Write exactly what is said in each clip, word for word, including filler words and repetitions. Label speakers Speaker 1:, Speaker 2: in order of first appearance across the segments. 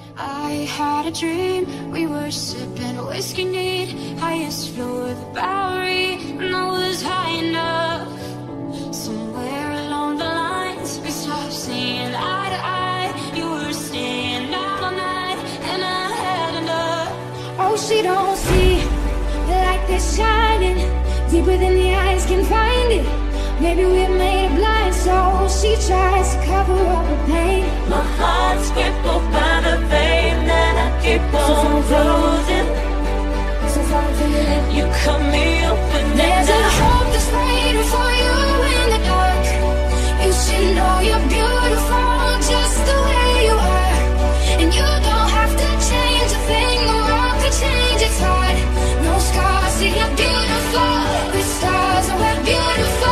Speaker 1: I had a dream, we were sipping whiskey neat, highest floor of the Bowery, and I was high enough. Somewhere along the lines, we stopped seeing eye to eye. You were staying out all night, and I had enough.
Speaker 2: Oh, she don't see the light that's shining deeper than the eyes can find it. Maybe we're made of blind, so she tries to cover up her pain.
Speaker 3: My heart's crippled by the vein that I keep on closing.
Speaker 2: So far from you,
Speaker 3: you cut me open.
Speaker 2: there's a hope that's waiting for you in the dark. You should know you're beautiful just the way you are, and you don't have to change a thing. The world could change its heart. No scars, see you're beautiful. The stars are we're beautiful.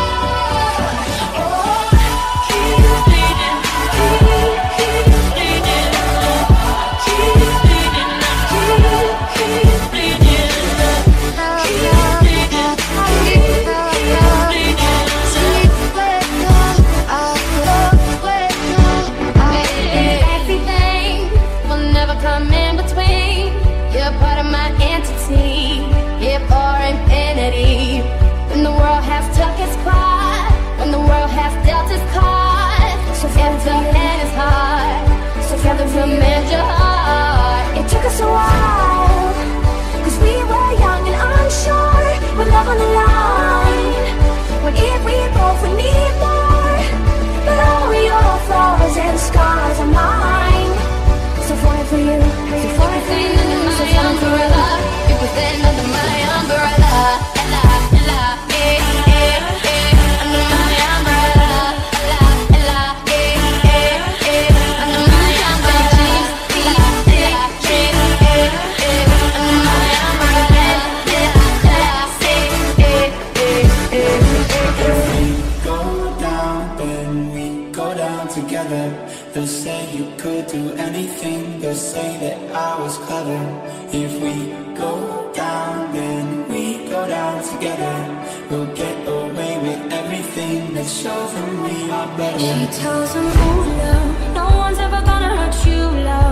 Speaker 2: Mend your heart. It took us a while, cause we were young and unsure, with love on the line. What if we both would need more? But all your flaws and scars are mine. So falling for you, so falling for you, so falling for you.
Speaker 1: You put that under my umbrella, ella, ella, eh, eh, eh, under my umbrella, ella, ella, eh, eh, eh, under my
Speaker 4: together. They'll say you could do anything. They'll say that I was clever. If we go down, then we go down together. We'll get away with everything. Let's show them we are better.
Speaker 2: She tells them, oh love, no one's ever gonna hurt you, love.